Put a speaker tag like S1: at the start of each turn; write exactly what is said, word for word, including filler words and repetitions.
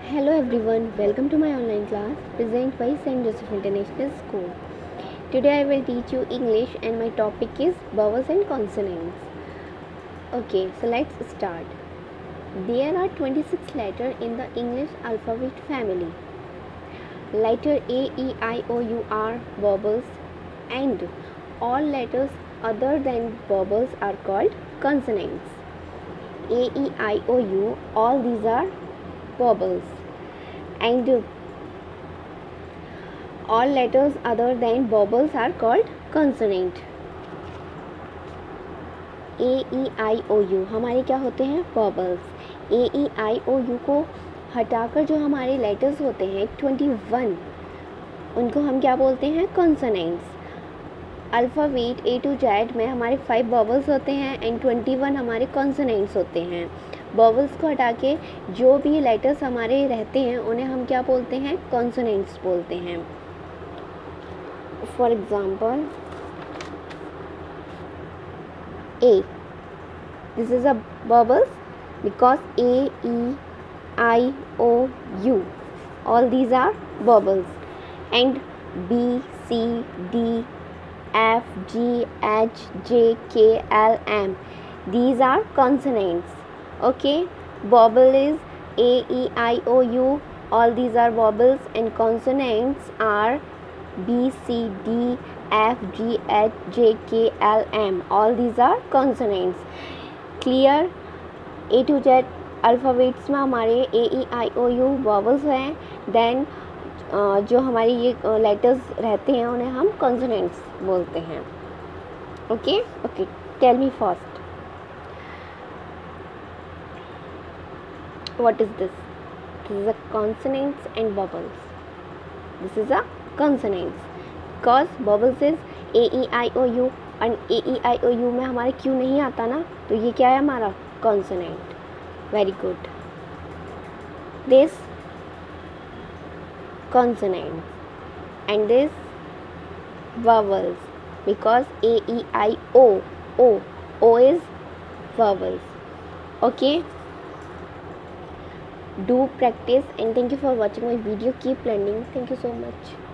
S1: Hello everyone, welcome to my online class presented by Saint Joseph International School. Today I will teach you English and my topic is vowels and consonants. Okay, so let's start. There are twenty-six letters in the English alphabet family. Letter A, E, I, O, U are vowels and all letters other than vowels are called consonants. A, E, I, O, U, all these are vowels and all letters other than vowels are called consonant. A, E, I, O, U हमारे क्या होते हैं vowels. A, E, I, O, U को हटाकर जो हमारे letters होते हैं इक्कीस उनको हम क्या बोलते हैं consonants. Alphabet A to Z में हमारे फाइव वॉवल्स होते हैं एंड ट्वेंटी वन हमारे कॉन्सोनेंट्स होते हैं. वॉवल्स को हटा के जो भी लेटर्स हमारे रहते हैं उन्हें हम क्या बोलते हैं कॉन्सोनेंट्स बोलते हैं. For example A, this is a vowels because A, E, I, O, U all these are vowels and B, C, D, F, G, H, J, K, L, M. These are consonants. Okay. Vowel is A, E, I, O, U. All these are vowels and consonants are B, C, D, F, G, H, J, K, L, M. All these are consonants. Clear? A to Z alphabets में हमारे A, E, I, O, U vowels हैं. Then Uh, जो हमारी ये letters uh, रहते हैं उन्हें हम कॉन्सोनेंट्स बोलते हैं. Okay okay tell me first what is this. This is a consonants and vowels. This is a consonants because vowels is A, E, I, O, U and A, E, I, O, U में हमारे Q नहीं आता ना, तो ये क्या है हमारा consonant. Very good. This consonants and this vowels because A, E, I, O, O, O is vowels. Okay, do practice and thank you for watching my video. Keep learning. Thank you so much.